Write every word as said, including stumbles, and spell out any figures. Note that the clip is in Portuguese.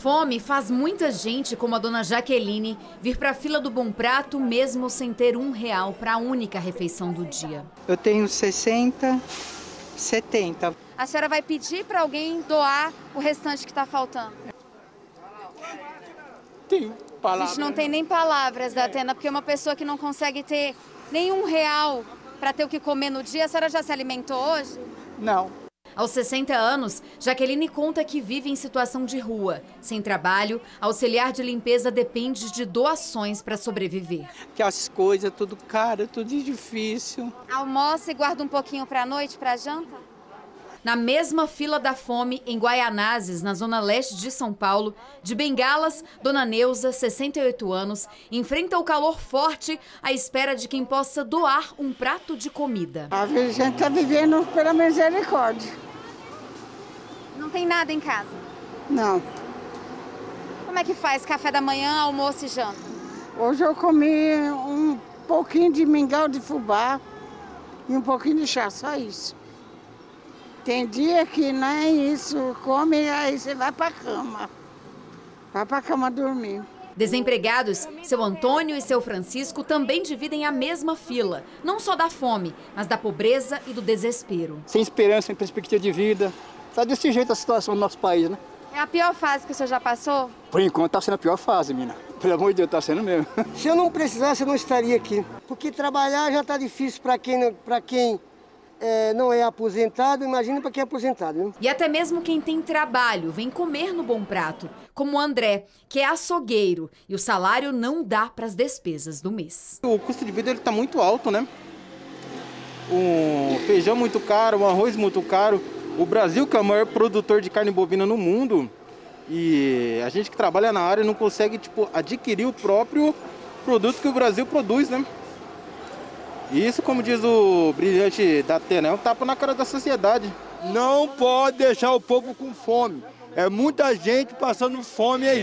fome faz muita gente, como a dona Jaqueline, vir para a fila do Bom Prato mesmo sem ter um real para a única refeição do dia. Eu tenho sessenta, setenta. A senhora vai pedir para alguém doar o restante que está faltando? Tenho palavras. A gente não tem nem palavras, da Atena, porque uma pessoa que não consegue ter nenhum real para ter o que comer no dia, a senhora já se alimentou hoje? Não. Aos sessenta anos, Jaqueline conta que vive em situação de rua. Sem trabalho, auxiliar de limpeza depende de doações para sobreviver. Que as coisas, tudo caro, tudo difícil. Almoça e guarda um pouquinho para a noite, para a janta? Na mesma fila da fome, em Guaianazes, na zona leste de São Paulo, de bengalas, dona Neuza, sessenta e oito anos, enfrenta o calor forte à espera de quem possa doar um prato de comida. A gente está vivendo pela misericórdia. Não tem nada em casa? Não. Como é que faz café da manhã, almoço e janta? Hoje eu comi um pouquinho de mingau de fubá e um pouquinho de chá, só isso. Tem dia que nem isso, come, aí você vai para a cama. Vai para a cama dormir. Desempregados, seu Antônio e seu Francisco também dividem a mesma fila. Não só da fome, mas da pobreza e do desespero. Sem esperança, sem perspectiva de vida. Está desse jeito a situação do nosso país, né? É a pior fase que o senhor já passou? Por enquanto está sendo a pior fase, mina. Pelo amor de Deus, está sendo mesmo. Se eu não precisasse, eu não estaria aqui. Porque trabalhar já está difícil para quem... Para quem É, não é aposentado, imagina para quem é aposentado. Né? E até mesmo quem tem trabalho vem comer no Bom Prato, como o André, que é açougueiro, e o salário não dá para as despesas do mês. O custo de vida está muito alto, né? O feijão muito caro, o arroz muito caro. O Brasil, que é o maior produtor de carne bovina no mundo, e a gente que trabalha na área não consegue tipo, adquirir o próprio produto que o Brasil produz, né? E isso, como diz o brilhante da Atena, é um tapa na cara da sociedade. Não pode deixar o povo com fome. É muita gente passando fome aí.